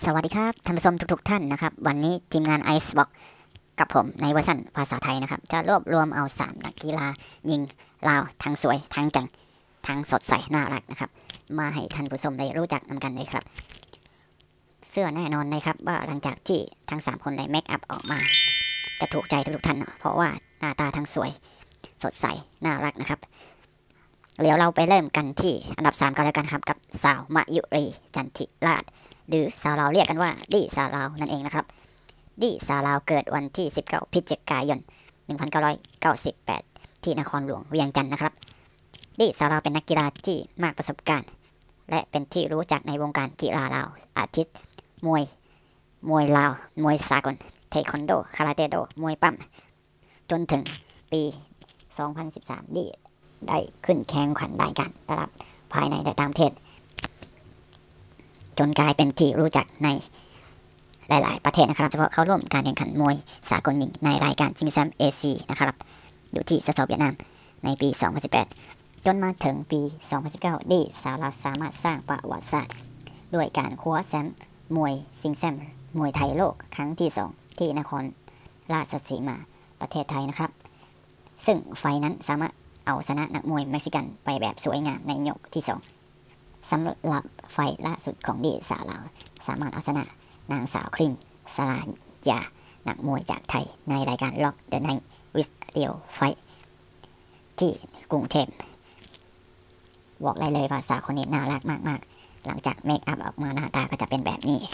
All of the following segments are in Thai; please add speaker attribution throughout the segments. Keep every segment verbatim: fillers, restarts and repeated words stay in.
Speaker 1: สวัสดีครับท่านผู้ชมทุกๆท่านนะครับวันนี้ทีมงาน Icebox กับผมในเวอร์ชันภาษาไทยนะครับจะรวบรวมเอาสามนักกีฬายิงลาวทั้งสวยทั้งเก่งทั้งสดใสน่ารักนะครับมาให้ท่านผู้ชมได้รู้จักนำกันเลยครับเสื้อแน่นอนนะครับว่าหลังจากที่ทั้งสามคนได้เมคอัพออกมาจะถูกใจทุกๆท่านเพราะว่าหน้าตาทั้งสวยสดใสน่ารักนะครับเดี๋ยวเราไปเริ่มกันที่อันดับสามกันแล้วกันครับกับสาวมายุรีจันทิราชหรือสาวลาวเรียกกันว่าดิสาวลาวนั่นเองนะครับดิสาวลาวเกิดวันที่สิบเก้าพฤศจิกายนหนึ่งพันเก้าร้อยเก้าสิบแปดที่นครหลวงเวียงจันทร์นะครับดิสาวลาวเป็นนักกีฬาที่มากประสบการณ์และเป็นที่รู้จักในวงการกีฬาลาวอาทิมวยมวยลาวมวยสากลเทควันโดคาราเต้โดมวยปั้มจนถึงปีสองพันสิบสามดิได้ขึ้นแข่งขันรายการระดับภายในและต่างประเทศจนกลายเป็นที่รู้จักในหลายๆประเทศนะครับเฉพาะเข้าร่วมการแข่งขันมวยสากลหญิงในรายการชิงแชมป์เอเชียนะครับอยู่ที่สโซเวียตนามในปีสองพันสิบแปดจนมาถึงปีสองพันสิบเก้าดิสาวลาวสามารถสร้างประวัติศาสตร์ด้วยการคว้าแชมป์มวยชิงแชมป์มวยไทยโลกครั้งที่สองที่นครราชสีมาประเทศไทยนะครับซึ่งไฟนั้นสามารถเอาชนะนักมวยเม็กซิกันไปแบบสวยงามในยกที่สองสำหรับไฟล่าสุดของดิสาวลาวสามารถเอาชนะนางสาวครีมสลายานักมวยจากไทยในรายการล็อกเดอะไนท์วิสเรียวไฟที่กรุงเทพบอกได้เลยว่าสาวคนนี้น่ารักมากๆหลังจากเมคอัพออกมาหน้าตาก็จะเป็นแบบนี้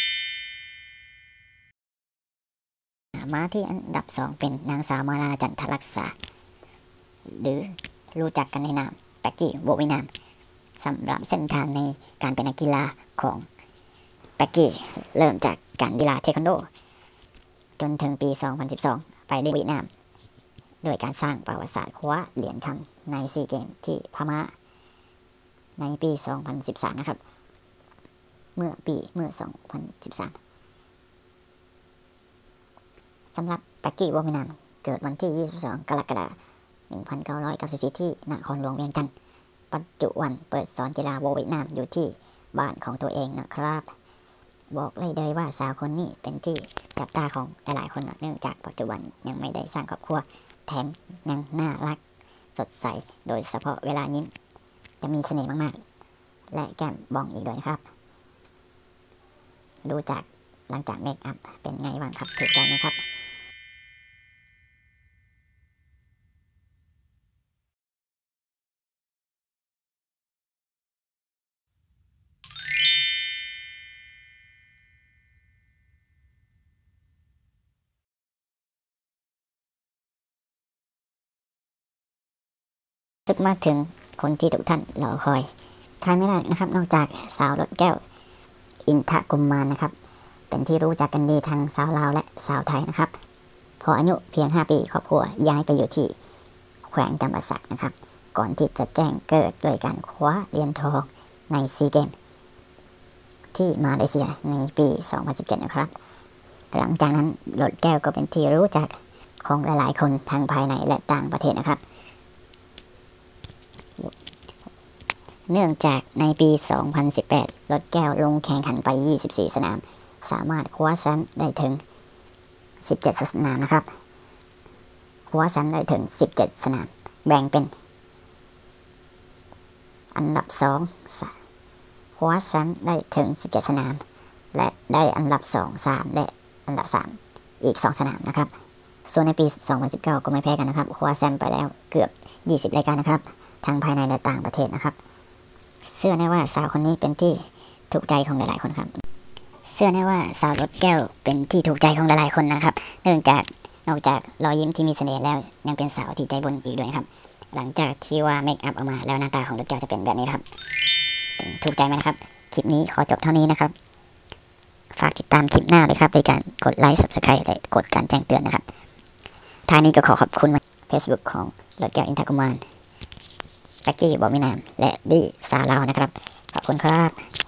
Speaker 1: มาที่อันดับสองเป็นนางสาวมาลาจันทรักษาหรือรู้จักกันในนามแบ็กกี้โบวินามสำหรับเส้นทางในการเป็นนักกีฬาของแบ็กกี้เริ่มจากการกีฬาเทควันโดจนถึงปีสองพันสิบสองไปในเวียดนามโดยการสร้างประวัติศาสตร์คว้าเหรียญทองในซีเกมที่พม่าในปีสองพันสิบสามนะครับเมื่อปีเมื่อสองพันสิบสามสำหรับแบ็กกี้โบวินามเกิดวันที่ยี่สิบสองกรกฎาคมหนึ่งพันเก้าร้อยเก้าสิบสี่ที่นครหลวงเวียงจันทร์ปัจจุบันเปิดสอนกีฬาโบวินามอยู่ที่บ้านของตัวเองนะครับบอกเลยได้ว่าสาวคนนี้เป็นที่จับตาของหลายๆคนเนื่องจากปัจจุบันยังไม่ได้สร้างครอบครัวแถมยังน่ารักสดใสโดยเฉพาะเวลายิ้มจะมีเสน่ห์มากๆและแก้มบองอีกด้วยนะครับดูจากหลังจากเมคอัพเป็นไงบ้างครับถูกใจไหมครับตึกมาถึงคนที่ทุกท่านรอคอยทายไม่ได้นะครับนอกจากสาวรถแก้วอินทกุมมารนะครับเป็นที่รู้จักกันดีทางสาวลาวและสาวไทยนะครับพออายุเพียงห้าปีครอบครัวย้ายไปอยู่ที่แขวงจำปาสักนะครับก่อนที่จะแจ้งเกิดด้วยการคว้าเหรียญทองในซีเกมที่มาเลเซียในปีสองพันสิบเจ็ดนะครับหลังจากนั้นรถแก้วก็เป็นที่รู้จักของหลายๆคนทางภายในและต่างประเทศนะครับเนื่องจากในปีสองพันสิบแปดรถแก้วลงแข่งขันไปยี่สิบสี่สนามสามารถคว้าแชมป์ได้ถึงสิบเจ็ดสนามนะครับคว้าแชมป์ได้ถึงสิบเจ็ดสนามแบ่งเป็นอันดับสองคว้าแชมป์ได้ถึงสิบเจ็ดสนามและได้อันดับสอง สามและอันดับสามอีกสองสนามนะครับส่วนในปีสองพันสิบเก้าก็ไม่แพ้กันนะครับคว้าแชมป์ไปแล้วเกือบยี่สิบรายการนะครับทั้งภายในและต่างประเทศนะครับเชื่อแน่ว่าสาวคนนี้เป็นที่ถูกใจของหลายๆคนครับเชื่อแน่ว่าสาวรถแก้วเป็นที่ถูกใจของหลายๆคนนะครับเนื่องจากนอกจากรอยยิ้มที่มีเสน่ห์แล้วยังเป็นสาวที่ใจบุญอีกด้วยครับหลังจากที่ว่าเมคอัพออกมาแล้วหน้าตาของรถแก้วจะเป็นแบบนี้ครับถูกใจไหมนะครับคลิปนี้ขอจบเท่านี้นะครับฝากติดตามคลิปหน้าเลยครับในการกดไลค์ ซับสไครบ์ และกดการแจ้งเตือนนะครับท้ายนี้ก็ขอขอบคุณ Facebook ของรถแก้วอินทกุมารแบ็กกี้บอมินามและดิสาวลาวนะครับขอบคุณครับ